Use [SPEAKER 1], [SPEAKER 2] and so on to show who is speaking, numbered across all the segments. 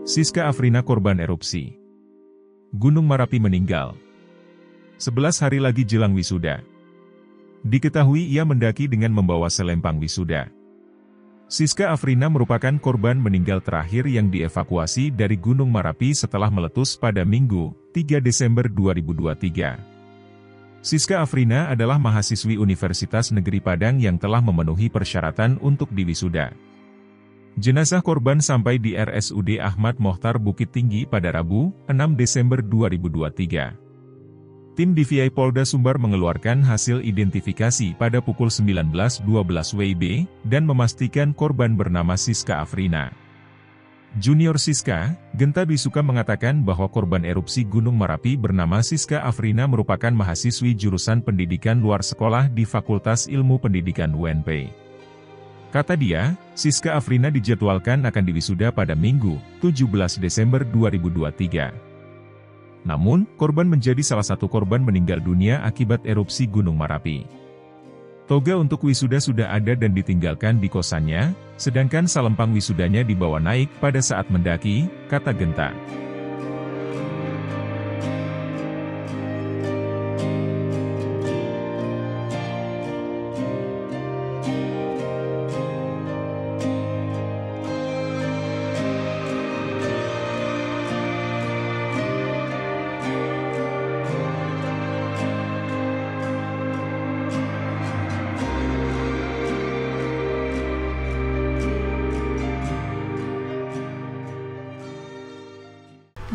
[SPEAKER 1] Siska Afrina korban erupsi. Gunung Merapi meninggal. 11 hari lagi jelang wisuda. Diketahui ia mendaki dengan membawa selempang wisuda. Siska Afrina merupakan korban meninggal terakhir yang dievakuasi dari Gunung Merapi setelah meletus pada Minggu, 3 Desember 2023. Siska Afrina adalah mahasiswi Universitas Negeri Padang yang telah memenuhi persyaratan untuk diwisuda. Jenazah korban sampai di RSUD Ahmad Mohtar Bukit Tinggi pada Rabu, 6 Desember 2023. Tim DVI Polda Sumbar mengeluarkan hasil identifikasi pada pukul 19.12 WIB, dan memastikan korban bernama Siska Afrina. Junior Siska, Genta Bisuka mengatakan bahwa korban erupsi Gunung Merapi bernama Siska Afrina merupakan mahasiswi jurusan pendidikan luar sekolah di Fakultas Ilmu Pendidikan UNP. Kata dia, Siska Afrina dijadwalkan akan diwisuda pada Minggu, 17 Desember 2023. Namun, korban menjadi salah satu korban meninggal dunia akibat erupsi Gunung Merapi. Toga untuk wisuda sudah ada dan ditinggalkan di kosannya, sedangkan salempang wisudanya dibawa naik pada saat mendaki, kata Genta.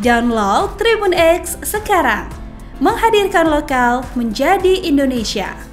[SPEAKER 2] Download Tribun X sekarang, menghadirkan lokal menjadi Indonesia.